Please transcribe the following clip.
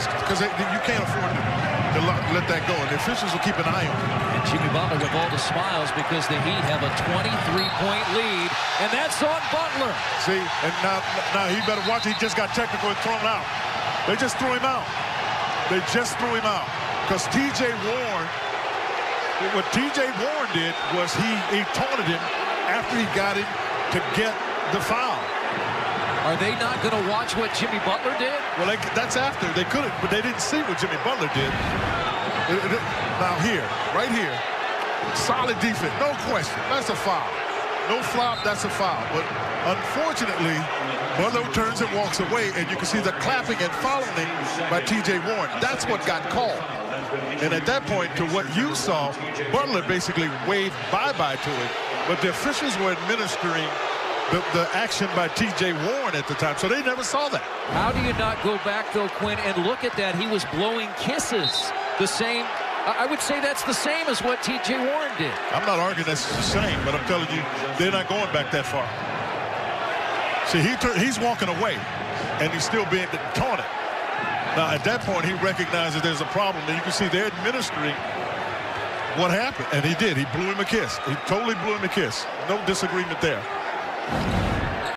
Yes, because you can't afford to let that go, and the officials will keep an eye on it. And Jimmy Butler with all the smiles because the Heat have a 23-point lead, and that's on Butler. See, and now he better watch. He just got technical and thrown out. They just threw him out. They just threw him out because T.J. Warren. What T.J. Warren did was he taunted him after he got him to get the foul. Are they not going to watch what Jimmy Butler did? Well, that's after. They could have, but they didn't see what Jimmy Butler did. Now here, right here, solid defense, no question. That's a foul. No flop, that's a foul. But unfortunately, Butler turns and walks away, and you can see the clapping and following by T.J. Warren. That's what got called. And at that point, to what you saw, Butler basically waved bye-bye to it, but the officials were administering the action by T.J. Warren at the time, so they never saw that. How do you not go back, though, Quinn, and look at that? He was blowing kisses. The same, I would say that's the same as what T.J. Warren did. I'm not arguing that's the same, but I'm telling you, they're not going back that far. See, he's walking away, and he's still being taunted. Now, at that point, he recognizes there's a problem, and you can see they're administering what happened, and he did. He blew him a kiss. He totally blew him a kiss. No disagreement there.